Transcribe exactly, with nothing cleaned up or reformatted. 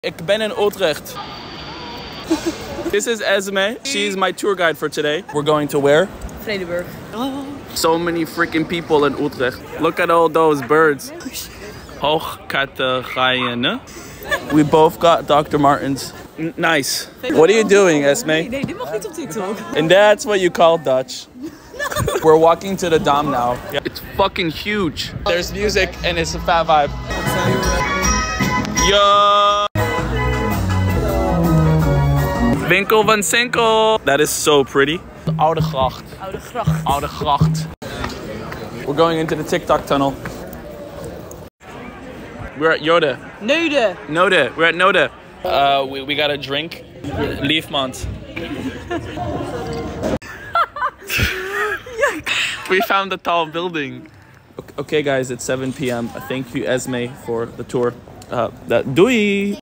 Ik ben in Utrecht. This is Esme. She's my tour guide for today. We're going to where? Vredenburg. Oh. So many freaking people in Utrecht. Look at all those birds. Hoogkaterijnen. We both got Doctor Martens. N nice. What are you doing, Esme? Nee, nee, dit mag niet op TikTok. And that's what you call Dutch. We're walking to the Dam now. Yeah. It's fucking huge. There's music and it's a fat vibe. Yo! Winkel van Senkel. That is so pretty. The Oude Gracht. Oude Gracht. Oude Gracht. We're going into the TikTok tunnel. We're at Jode. Neude. Node. We're at Node. Uh, we, we got a drink. Liefmans. We found a tall building. Okay guys, it's seven p m Thank you Esme for the tour. Uh, that, doei!